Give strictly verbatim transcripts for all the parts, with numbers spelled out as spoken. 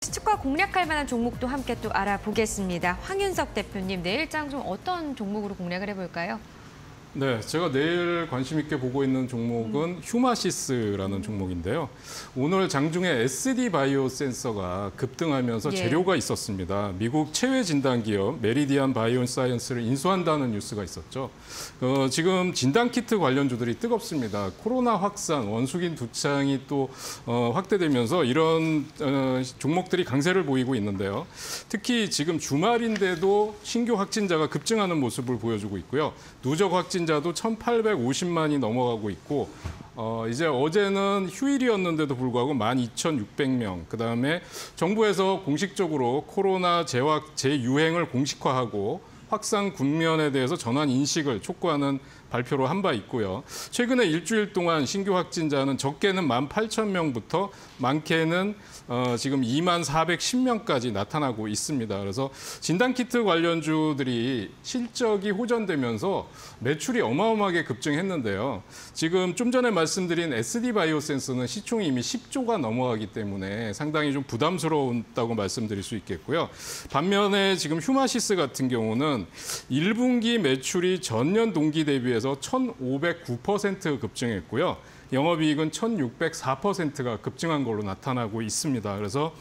시초가 공략할 만한 종목도 함께 또 알아보겠습니다. 황윤석 대표님, 내일장 좀 어떤 종목으로 공략을 해볼까요? 네, 제가 내일 관심 있게 보고 있는 종목은 음. 휴마시스라는 종목인데요. 오늘 장중에 에스디 바이오 센서가 급등하면서 예. 재료가 있었습니다. 미국 체외 진단 기업 메리디안 바이오 사이언스를 인수한다는 뉴스가 있었죠. 어, 지금 진단 키트 관련주들이 뜨겁습니다. 코로나 확산, 원숙인 두창이 또 어, 확대되면서 이런 어, 종목들이 강세를 보이고 있는데요. 특히 지금 주말인데도 신규 확진자가 급증하는 모습을 보여주고 있고요. 누적 확진 자도 천팔백오십만이 넘어가고 있고 어, 이제 어제는 휴일이었는데도 불구하고 만 이천육백 명, 그다음에 정부에서 공식적으로 코로나 재확, 재유행을 공식화하고 확산 국면에 대해서 전환 인식을 촉구하는 발표로 한 바 있고요. 최근에 일주일 동안 신규 확진자는 적게는 만 팔천 명부터 많게는 어, 지금 이만 사백십 명까지 나타나고 있습니다. 그래서 진단키트 관련주들이 실적이 호전되면서 매출이 어마어마하게 급증했는데요. 지금 좀 전에 말씀드린 에스디 바이오센스는 시총이 이미 십조가 넘어가기 때문에 상당히 좀 부담스러웠다고 말씀드릴 수 있겠고요. 반면에 지금 휴마시스 같은 경우는 일 분기 매출이 전년 동기 대비해서 천오백구 퍼센트 급증했고요. 영업이익은 천육백사 퍼센트가 급증한 걸로 나타나고 있습니다. 그래서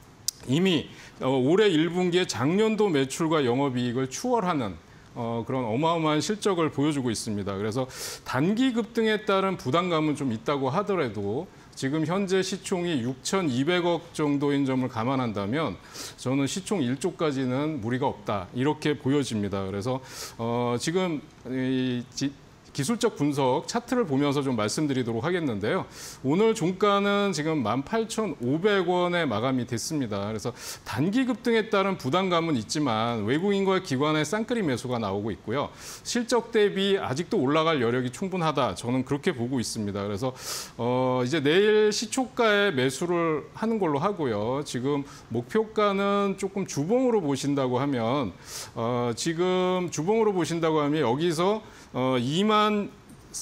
이미 올해 일 분기에 작년도 매출과 영업이익을 추월하는 어, 그런 어마어마한 실적을 보여주고 있습니다. 그래서 단기 급등에 따른 부담감은 좀 있다고 하더라도 지금 현재 시총이 육천이백억 정도인 점을 감안한다면 저는 시총 일조까지는 무리가 없다, 이렇게 보여집니다. 그래서 어, 지금 이 지, 기술적 분석 차트를 보면서 좀 말씀드리도록 하겠는데요. 오늘 종가는 지금 만 팔천오백 원에 마감이 됐습니다. 그래서 단기 급등에 따른 부담감은 있지만 외국인과 기관의 쌍끌이 매수가 나오고 있고요. 실적 대비 아직도 올라갈 여력이 충분하다, 저는 그렇게 보고 있습니다. 그래서 어, 이제 내일 시초가에 매수를 하는 걸로 하고요. 지금 목표가는 조금 주봉으로 보신다고 하면 어, 지금 주봉으로 보신다고 하면 여기서 어, 이만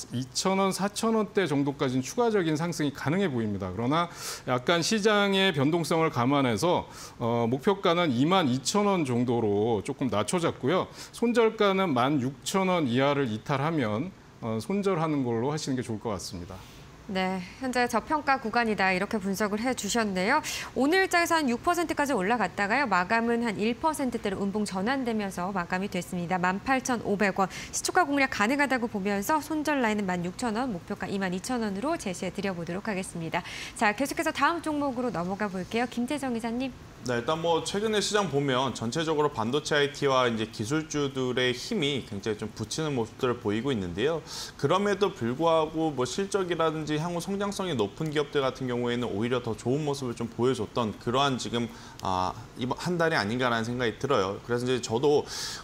이천 원, 사천 원대 정도까지는 추가적인 상승이 가능해 보입니다. 그러나 약간 시장의 변동성을 감안해서 어, 목표가는 이만 이천 원 정도로 조금 낮춰졌고요. 손절가는 만 육천 원 이하를 이탈하면 어, 손절하는 걸로 하시는 게 좋을 것 같습니다. 네, 현재 저평가 구간이다, 이렇게 분석을 해주셨네요. 오늘장에서 한 육 퍼센트까지 올라갔다가요. 마감은 한 일 퍼센트대로 음봉 전환되면서 마감이 됐습니다. 만 팔천오백 원. 시초가 공략 가능하다고 보면서 손절 라인은 만 육천 원, 목표가 이만 이천 원으로 제시해 드려보도록 하겠습니다. 자, 계속해서 다음 종목으로 넘어가 볼게요. 김태정 이사님. 네, 일단 뭐 최근에 시장 보면 전체적으로 반도체 아이티와 이제 기술주들의 힘이 굉장히 좀 붙이는 모습들을 보이고 있는데요. 그럼에도 불구하고 뭐 실적이라든지 향후 성장성이 높은 기업들 같은 경우에는 오히려 더 좋은 모습을 좀 보여줬던 그러한 지금 아, 이번 한 달이 아닌가라는 생각이 들어요. 그래서 이제 저도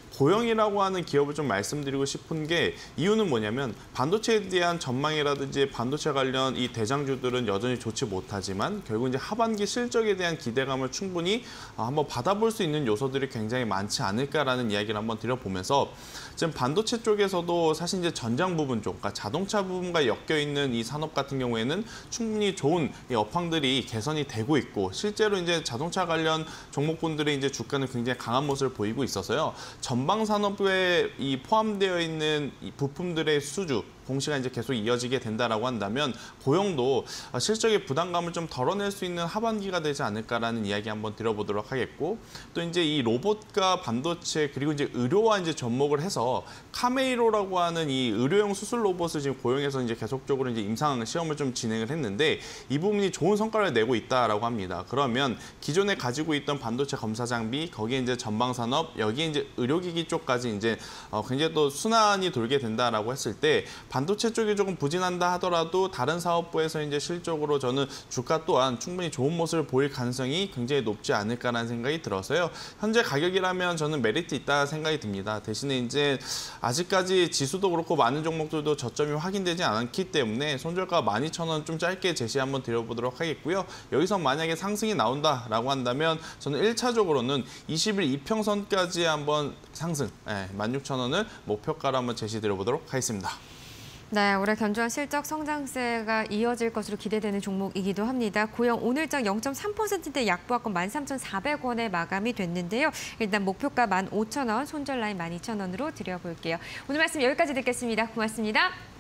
고영이라고 하는 기업을 좀 말씀드리고 싶은 게, 이유는 뭐냐면 반도체에 대한 전망이라든지 반도체 관련 이 대장주들은 여전히 좋지 못하지만 결국 이제 하반기 실적에 대한 기대감을 충분히 한번 받아볼 수 있는 요소들이 굉장히 많지 않을까라는 이야기를 한번 드려보면서, 지금 반도체 쪽에서도 사실 이제 전장 부분 쪽, 그러니까 자동차 부분과 엮여 있는 이 산업 같은 경우에는 충분히 좋은 이 업황들이 개선이 되고 있고, 실제로 이제 자동차 관련 종목군들의 이제 주가는 굉장히 강한 모습을 보이고 있어서요. 전방 산업에 이 포함되어 있는 이 부품들의 수주 공시가 이제 계속 이어지게 된다라고 한다면 고용도 실적의 부담감을 좀 덜어낼 수 있는 하반기가 되지 않을까라는 이야기 한번 드려보도록 하겠고, 또 이제 이 로봇과 반도체 그리고 이제 의료와 이제 접목을 해서 카메이로라고 하는 이 의료용 수술 로봇을 지금 고용해서 이제 계속적으로 이제 임상 시험을 좀 진행을 했는데 이 부분이 좋은 성과를 내고 있다라고 합니다. 그러면 기존에 가지고 있던 반도체 검사 장비, 거기에 이제 전방 산업, 여기에 이제 의료기기 쪽까지 이제 어 굉장히 또 순환이 돌게 된다라고 했을 때 반도체 쪽이 조금 부진한다 하더라도 다른 사업부에서 이제 실적으로 저는 주가 또한 충분히 좋은 모습을 보일 가능성이 굉장히 높지 않을까라는 생각이 들어서요. 현재 가격이라면 저는 메리트 있다 생각이 듭니다. 대신에 이제 아직까지 지수도 그렇고 많은 종목들도 저점이 확인되지 않기 때문에 손절가 만 이천 원 좀 짧게 제시 한번 드려보도록 하겠고요. 여기서 만약에 상승이 나온다라고 한다면 저는 일 차적으로는 이십 일 이평선까지 한번 상승, 네, 만 육천 원을 목표가로 한번 제시 드려보도록 하겠습니다. 네, 올해 견조한 실적 성장세가 이어질 것으로 기대되는 종목이기도 합니다. 고영 오늘장 영 점 삼 퍼센트대 약보합권 만 삼천사백 원에 마감이 됐는데요. 일단 목표가 만 오천 원, 손절 라인 만 이천 원으로 드려볼게요. 오늘 말씀 여기까지 듣겠습니다. 고맙습니다.